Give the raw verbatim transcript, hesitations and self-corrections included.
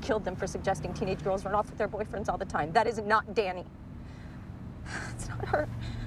killed them for suggesting teenage girls run off with their boyfriends all the time. That is not Danny. It's not her.